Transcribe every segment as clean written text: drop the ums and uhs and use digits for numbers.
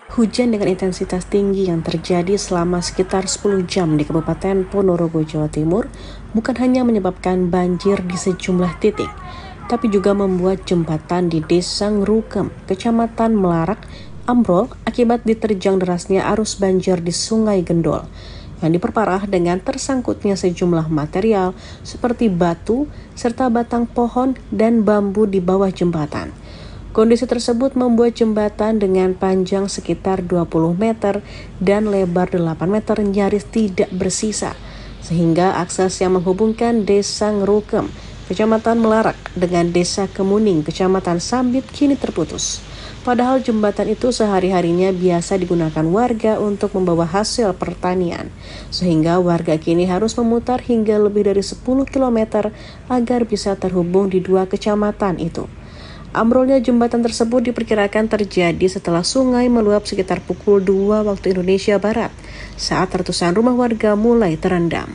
Hujan dengan intensitas tinggi yang terjadi selama sekitar 10 jam di Kabupaten Ponorogo, Jawa Timur bukan hanya menyebabkan banjir di sejumlah titik, tapi juga membuat jembatan di Desa Ngrukem, Kecamatan Melarak, ambrol akibat diterjang derasnya arus banjir di Sungai Gendol, yang diperparah dengan tersangkutnya sejumlah material seperti batu serta batang pohon dan bambu di bawah jembatan. Kondisi tersebut membuat jembatan dengan panjang sekitar 20 meter dan lebar 8 meter nyaris tidak bersisa, sehingga akses yang menghubungkan Desa Ngrukem, Kecamatan Melarak, dengan Desa Kemuning, Kecamatan Sambit kini terputus. Padahal jembatan itu sehari-harinya biasa digunakan warga untuk membawa hasil pertanian, sehingga warga kini harus memutar hingga lebih dari 10 km agar bisa terhubung di dua kecamatan itu. Ambrolnya jembatan tersebut diperkirakan terjadi setelah sungai meluap sekitar pukul 2 waktu Indonesia Barat, saat ratusan rumah warga mulai terendam.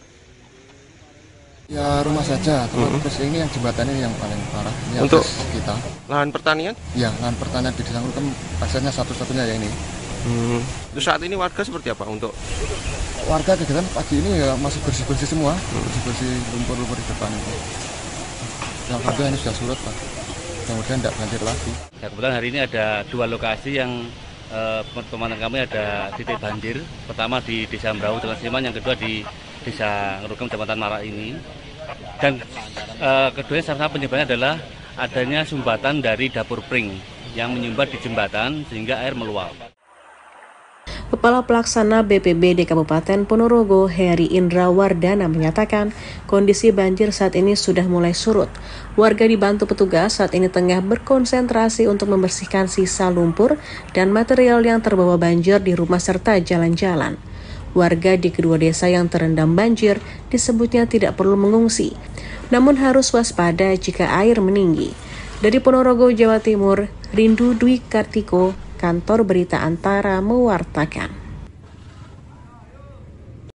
Ya rumah saja, terus ini yang jembatannya yang paling parah. Ini untuk kita. Lahan pertanian? Ya, lahan pertanian di Desa Ngrukem aksesnya satu-satunya ya ini. Terus saat ini warga seperti apa untuk? Warga kegiatan pagi ini ya masih bersih-bersih semua, bersih-bersih lumpur-lumpur di depan itu. Yang warga ini sudah surut Pak, kemudian tidak banjir lagi. Ya, kebetulan hari ini ada dua lokasi yang pemantauan kami ada titik banjir. Pertama di Desa Mbrau Jalan Siman, yang kedua di Desa Ngrukem Kecamatan Melarak ini. Dan keduanya sama-sama penyebabnya adalah adanya sumbatan dari dapur pring yang menyumbat di jembatan sehingga air meluap. Kepala Pelaksana BPBD Kabupaten Ponorogo, Heri Indra Wardana, menyatakan kondisi banjir saat ini sudah mulai surut. Warga dibantu petugas saat ini tengah berkonsentrasi untuk membersihkan sisa lumpur dan material yang terbawa banjir di rumah serta jalan-jalan. Warga di kedua desa yang terendam banjir disebutnya tidak perlu mengungsi, namun harus waspada jika air meninggi. Dari Ponorogo, Jawa Timur, Rindu Dwi Kartiko, Kantor Berita Antara mewartakan.